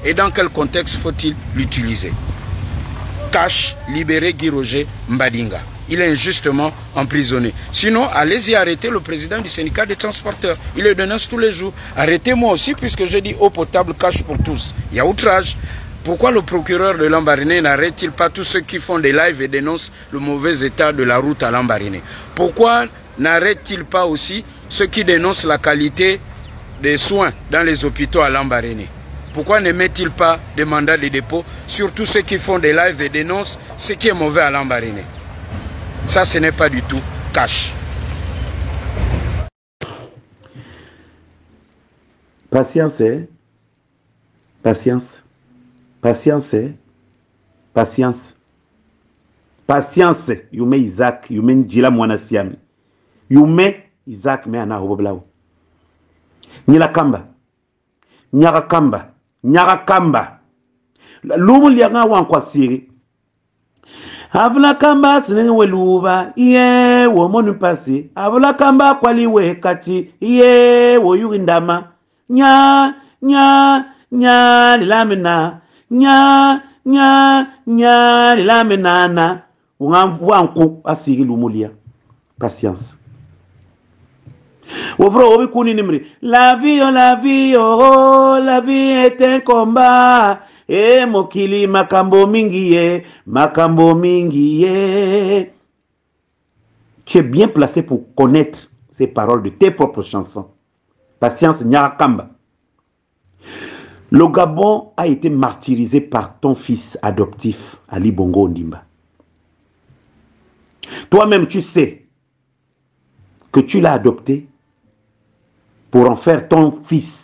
et dans quel contexte faut-il l'utiliser? Cash, libérer Guy Roger Mbadinga. Il est injustement emprisonné. Sinon, allez-y arrêter le président du syndicat des transporteurs. Il le dénonce tous les jours. Arrêtez-moi aussi, puisque je dis eau potable, cash pour tous. Il y a outrage. Pourquoi le procureur de Lambaréné n'arrête-t-il pas tous ceux qui font des lives et dénoncent le mauvais état de la route à Lambaréné? Pourquoi n'arrête-t-il pas aussi ceux qui dénoncent la qualité des soins dans les hôpitaux à Lambaréné? Pourquoi ne met-il pas des mandats de dépôt sur tous ceux qui font des lives et dénoncent ce qui est mauvais à Lambaréné? Ça, ce n'est pas du tout cash. Patience, hein? Patience. Patience, hein? Patience. Patience. Yume Isaac, yume Njila mwana siami. Yume Isaac me ana hoboblao. Nyila kamba. Nyara kamba. Nyara kamba. Lumu lianga wankwa siri. Avula kamba sinenge weluba. Iye wo monu pasi. Avula kamba kwaliwe kati. Iye wo yurindama. Nya lilamina. Nya lilaminana. Wanku asiri lumulia. Patience. La vie, oh, la vie est un combat. Et mokili makambo mingiye. Tu es bien placé pour connaître ces paroles de tes propres chansons. Patience Nyarakamba. Le Gabon a été martyrisé par ton fils adoptif, Ali Bongo Ondimba. Toi-même, tu sais que tu l'as adopté pour en faire ton fils.